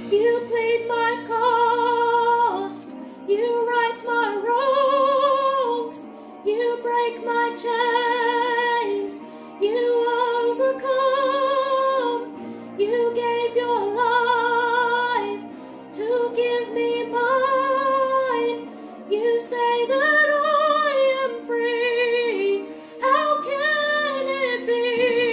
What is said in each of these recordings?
You plead my cause, you right my wrongs, you break my chains, you overcome, you gave your life to give me mine, you say that I am free, how can it be?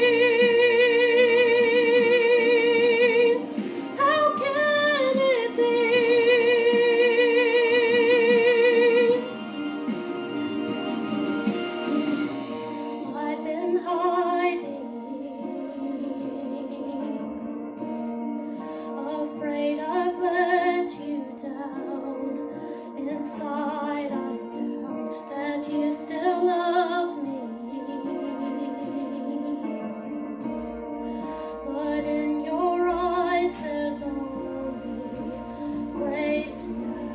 Afraid I've let you down. Inside I doubt that you still love me. But in your eyes there's only grace now.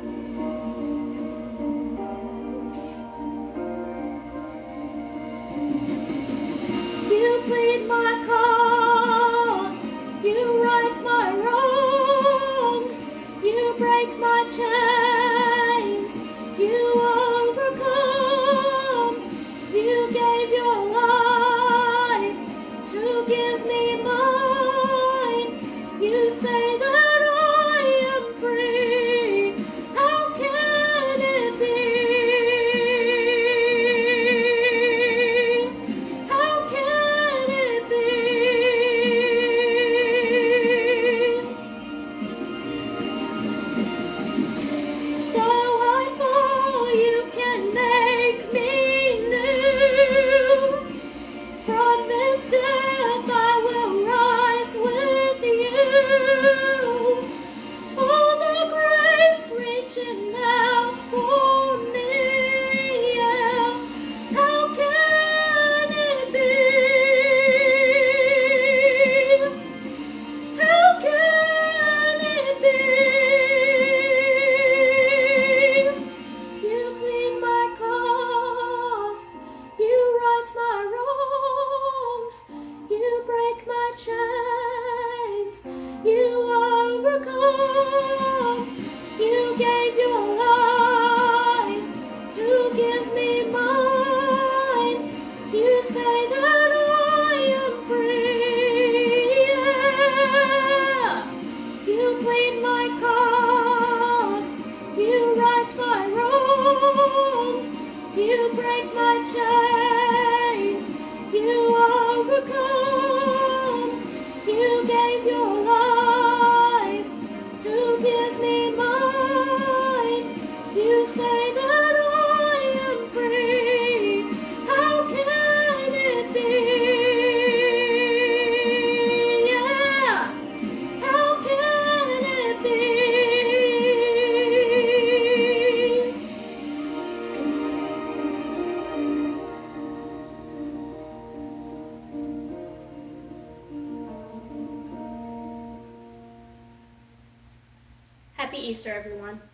You plead my cause, you right my wrongs, you break my chains, you overcome, you gave your life to give me mine, you say that I am free, how can it be? How can it be? From this death I will rise with you. All the grace reaching out for me. Yeah. How can it be? How can it be? You plead my cause, you right my wrongs, you break my chains, you overcome, you gave your life to give me mine, you say that I am free, yeah. You plead my cause, you right my wrongs, you break my chains, you overcome, you gave your life to give me mine, you say that I am free, how can it be? Yeah, how can it be? Happy Easter, everyone.